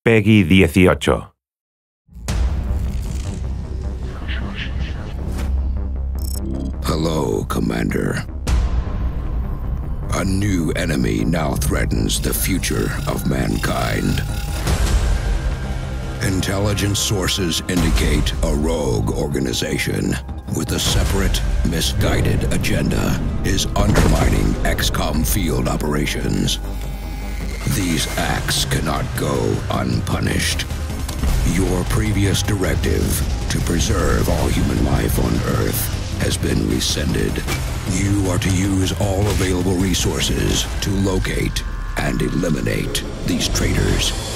Peggy 18. Hello, Commander. A new enemy now threatens the future of mankind. Intelligence sources indicate a rogue organization with a separate, misguided agenda is undermining XCOM field operations. These acts cannot go unpunished. Your previous directive to preserve all human life on Earth has been rescinded. You are to use all available resources to locate and eliminate these traitors.